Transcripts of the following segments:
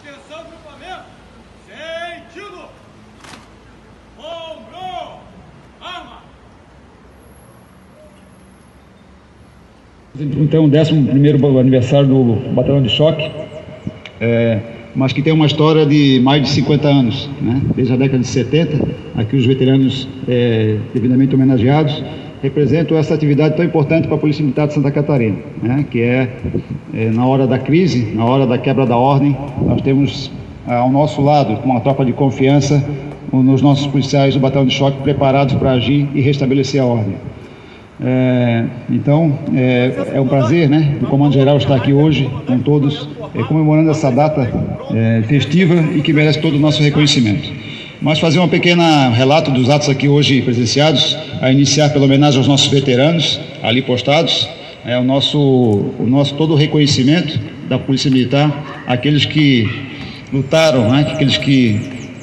Atenção, grupamento! Sentido! Ombro! Arma! Então, o 11º aniversário do Batalhão de Choque, mas que tem uma história de mais de 50 anos, né? Desde a década de 70, aqui os veteranos devidamente homenageados representam essa atividade tão importante para a Polícia Militar de Santa Catarina, né? Que na hora da crise, na hora da quebra da ordem, nós temos ao nosso lado, com uma tropa de confiança, nos nossos policiais do Batalhão de Choque preparados para agir e restabelecer a ordem. Então, é um prazer, né, o Comando Geral estar aqui hoje com todos, comemorando essa data festiva e que merece todo o nosso reconhecimento. Mas fazer um pequeno relato dos atos aqui hoje presenciados, a iniciar pela homenagem aos nossos veteranos ali postados, o nosso todo o reconhecimento da Polícia Militar, aqueles que lutaram, né, aqueles que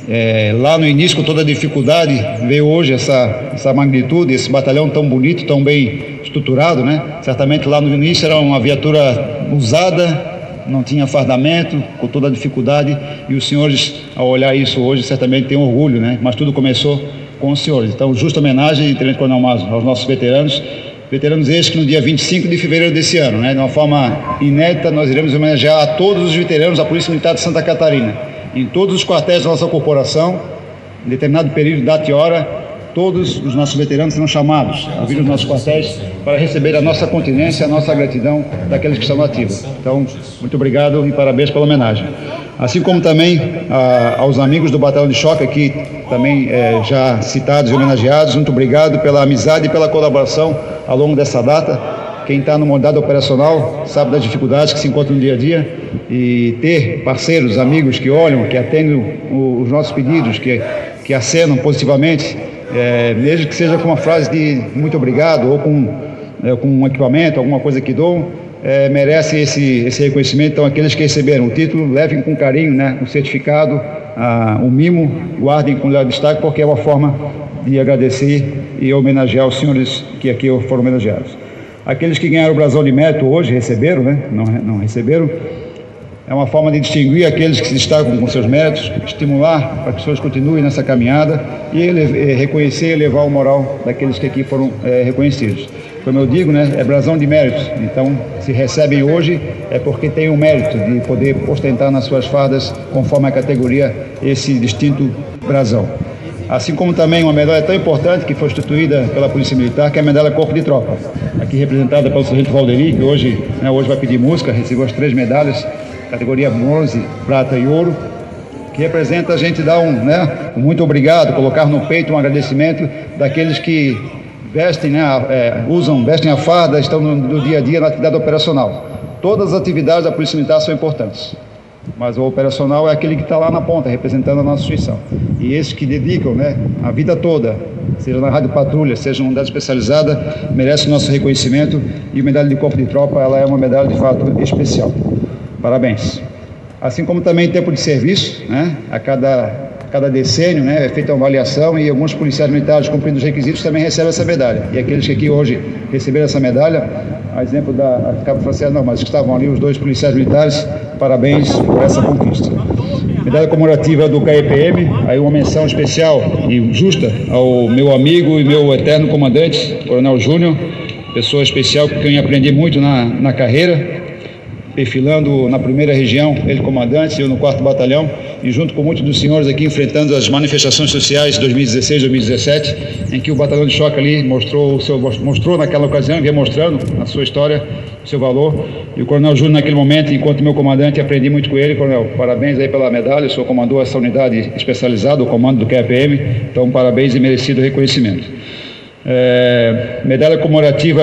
lá no início, com toda a dificuldade, veio hoje essa magnitude, esse batalhão tão bonito, tão bem estruturado, né? Certamente lá no início era uma viatura usada, não tinha fardamento, com toda a dificuldade, e os senhores, ao olhar isso hoje, certamente têm orgulho, né? Mas tudo começou com os senhores. Então, justa homenagem, Tenente Coronel Mazo, aos nossos veteranos estes que no dia 25 de fevereiro desse ano, né, de uma forma inédita, nós iremos homenagear a todos os veteranos da Polícia Militar de Santa Catarina. Em todos os quartéis da nossa corporação, em determinado período, data e hora, todos os nossos veteranos serão chamados a vir aos nossos quartéis para receber a nossa continência, a nossa gratidão daqueles que estão ativos. Então, muito obrigado e parabéns pela homenagem. Assim como também aos amigos do Batalhão de Choque aqui, também já citados e homenageados, muito obrigado pela amizade e pela colaboração ao longo dessa data. Quem está no modalidade operacional sabe das dificuldades que se encontram no dia a dia, e ter parceiros, amigos que olham, que atendem os nossos pedidos, que acenam positivamente, mesmo que seja com uma frase de muito obrigado ou com um equipamento, alguma coisa que dão, merece esse reconhecimento. Então, aqueles que receberam o título, levem com carinho, né, o certificado, o mimo, guardem com destaque, porque é uma forma de agradecer e homenagear os senhores que aqui foram homenageados. Aqueles que ganharam o brasão de mérito hoje receberam, né? Não receberam. É uma forma de distinguir aqueles que se destacam com seus méritos, estimular para que as pessoas continuem nessa caminhada e reconhecer e elevar o moral daqueles que aqui foram reconhecidos. Como eu digo, né, é brasão de méritos. Então, se recebem hoje é porque têm o mérito de poder ostentar nas suas fardas, conforme a categoria, esse distinto brasão. Assim como também uma medalha tão importante que foi instituída pela Polícia Militar, que é a medalha Corpo de Tropa, aqui representada pelo sargento Valderi, que hoje vai pedir música, recebeu as 3 medalhas, categoria bronze, prata e ouro, que representa a gente dar um muito obrigado, colocar no peito um agradecimento daqueles que vestem, vestem a farda, estão no dia a dia na atividade operacional. Todas as atividades da Polícia Militar são importantes, mas o operacional é aquele que está lá na ponta, representando a nossa instituição. E esses que dedicam, a vida toda, seja na rádio patrulha, seja numa unidade especializada, merecem o nosso reconhecimento, e a medalha de Corpo de Tropa, ela é uma medalha de fato especial. Parabéns. Assim como também tempo de serviço, a cada decênio, é feita uma avaliação, e alguns policiais militares cumprindo os requisitos também recebem essa medalha. E aqueles que aqui hoje receberam essa medalha, a exemplo da Cabo Franciano, não, mas que estavam ali os 2 policiais militares, parabéns por essa conquista. Medalha comemorativa do KEPM, aí uma menção especial e justa ao meu amigo e meu eterno comandante, Coronel Júnior, pessoa especial com quem aprendi muito na carreira, perfilando na 1ª região, ele comandante, eu no 4º batalhão, e junto com muitos dos senhores aqui enfrentando as manifestações sociais de 2016, 2017, em que o Batalhão de Choque ali mostrou naquela ocasião, vem mostrando na sua história, o seu valor. E o Coronel Júnior, naquele momento, enquanto meu comandante, aprendi muito com ele. Coronel, parabéns aí pela medalha, o senhor comandou essa unidade especializada, o comando do QEPM, então parabéns e merecido reconhecimento. Medalha comemorativa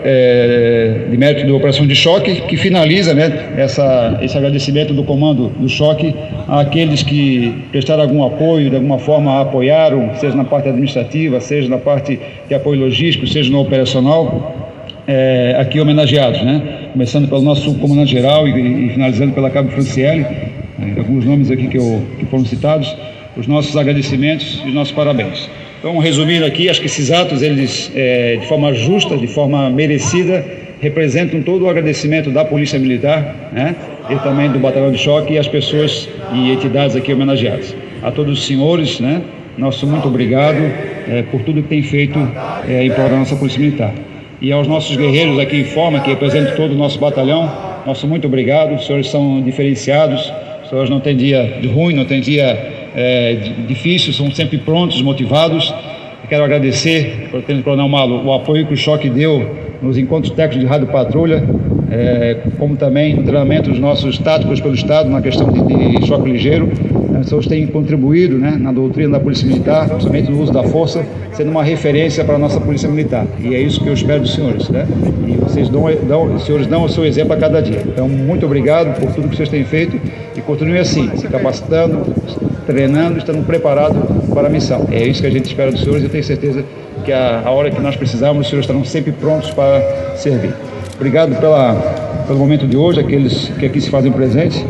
de mérito da Operação de Choque, que finaliza, esse agradecimento do comando do Choque àqueles que prestaram algum apoio, de alguma forma apoiaram, seja na parte administrativa, seja na parte de apoio logístico, seja no operacional, aqui homenageados, começando pelo nosso comandante-geral e finalizando pela Cabo Franciele, alguns nomes aqui que foram citados, os nossos agradecimentos e os nossos parabéns. Então, resumindo aqui, acho que esses atos, eles, de forma justa, de forma merecida, representam todo o agradecimento da Polícia Militar, e também do Batalhão de Choque e as pessoas e entidades aqui homenageadas. A todos os senhores, né, nosso muito obrigado por tudo que tem feito em prol da nossa Polícia Militar. E aos nossos guerreiros aqui em forma, que representam todo o nosso batalhão, nosso muito obrigado. Os senhores são diferenciados, os senhores não têm dia ruim, não têm dia difícil, são sempre prontos, motivados. Quero agradecer ao Tenente Coronel Malo o apoio que o Choque deu nos encontros técnicos de rádio patrulha, como também no treinamento dos nossos táticos pelo Estado na questão de choque ligeiro. Os senhores têm contribuído, né, na doutrina da Polícia Militar, principalmente no uso da força, sendo uma referência para a nossa Polícia Militar. E é isso que eu espero dos senhores, né? E vocês os senhores dão o seu exemplo a cada dia. Então, muito obrigado por tudo que vocês têm feito e continuem assim, se capacitando, treinando, estando preparados para a missão. É isso que a gente espera dos senhores e eu tenho certeza que a hora que nós precisarmos, os senhores estarão sempre prontos para servir. Obrigado pelo momento de hoje, aqueles que aqui se fazem presentes,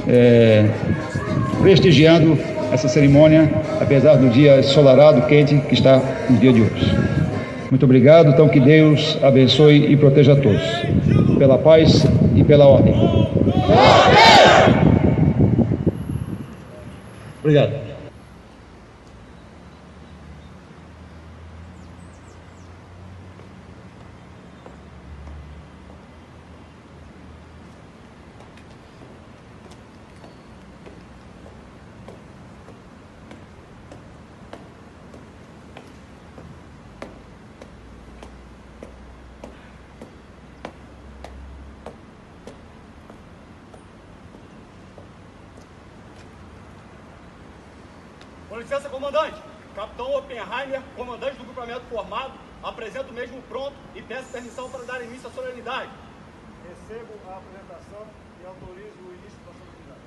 prestigiando essa cerimônia, apesar do dia ensolarado, quente, que está no dia de hoje. Muito obrigado, então que Deus abençoe e proteja a todos, pela paz e pela ordem. Obrigado. Com licença, comandante. Capitão Oppenheimer, comandante do grupamento formado, apresento o mesmo pronto e peço permissão para dar início à solenidade. Recebo a apresentação e autorizo o início da solenidade.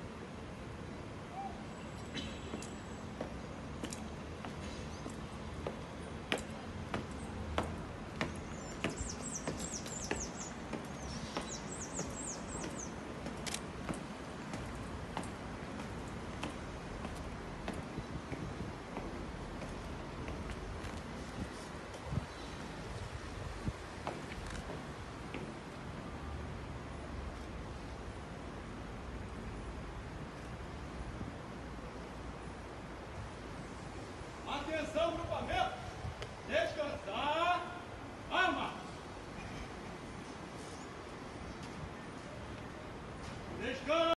Atenção, grupamento! Descansar! Arma! Descansa!